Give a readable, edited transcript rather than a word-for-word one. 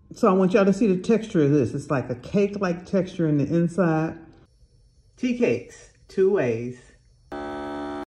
So I want y'all to see the texture of this. It's like a cake-like texture in the inside. Tea cakes, 2 ways.